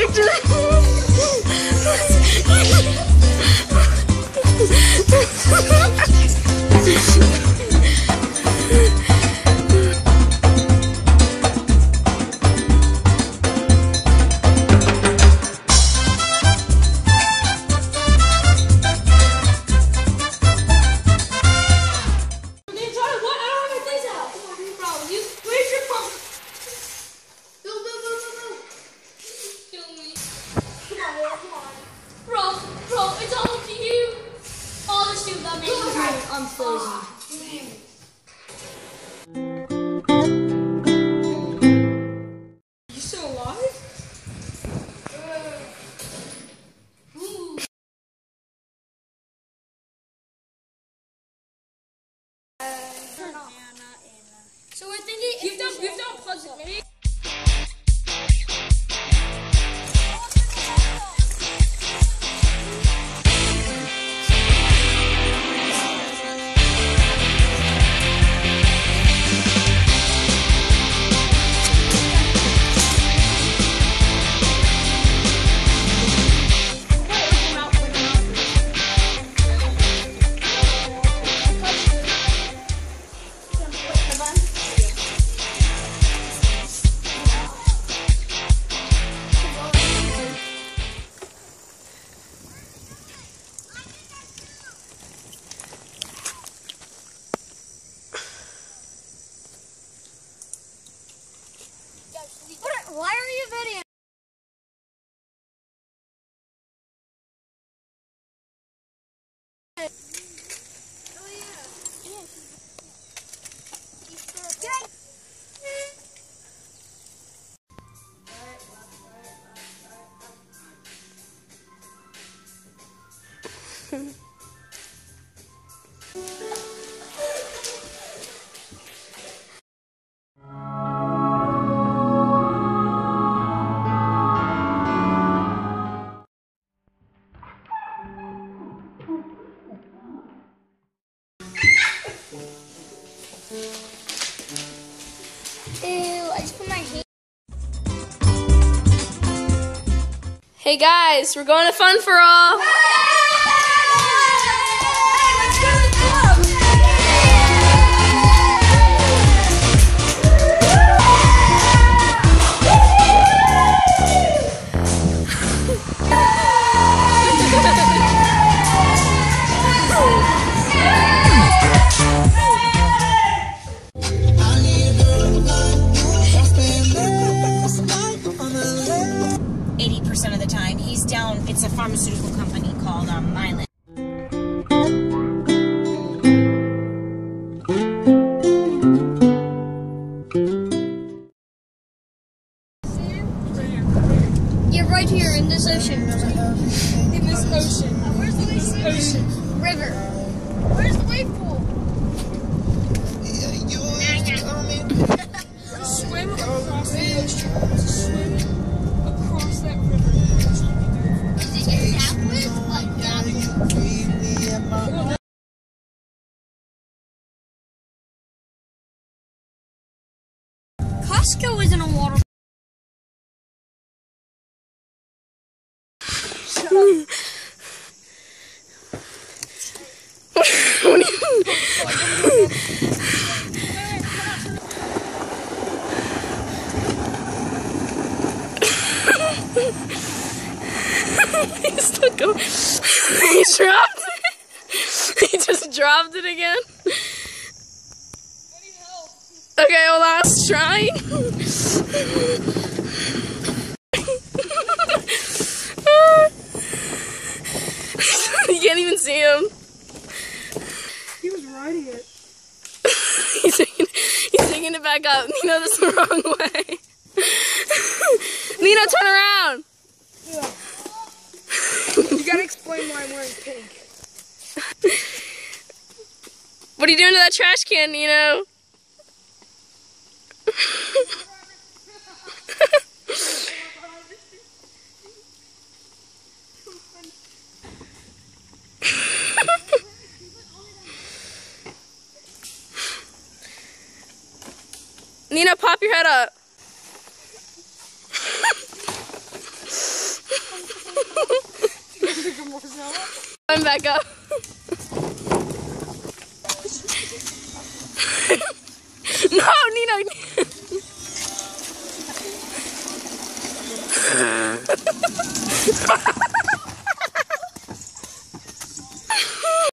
I'm frozen. You still alive? Turn off. So we're thinking you've done plugs it, maybe. Why are you videoing? Oh yeah. Ew, I just put my hand. Hey guys, we're going to Fun for All. Of the time he's down. It's a pharmaceutical company called Mylan. You're right here in this ocean. In this ocean. Where's this ocean? River. Where's the wave pool? Swim across the ocean. Swim across that river. Is it in that way? Like that? Costco isn't a water. He's still going. He dropped it. He just dropped it again. Okay, well, I was trying. You can't even see him. He was riding it. He's taking it back up. Nino, that's the wrong way. Nino, turn around. Yeah. You gotta explain why I'm wearing pink. What are you doing to that trash can, Nino? Nina, pop your head up. I'm back up. No, Nina.